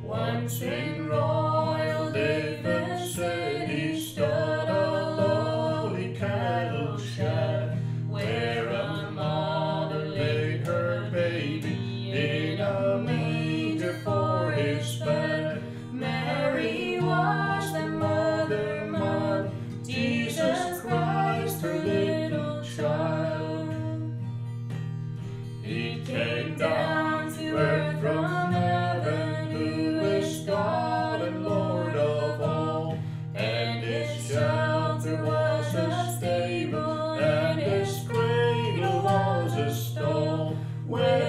Once in royal David's city stood a lowly cattle shed, where a mother laid her baby in a manger for his bed. Mary was the mother, Jesus Christ, her little child. He came down to earth from heaven, who is God and Lord of all, and his shelter was a stable, and his cradle was a stall, where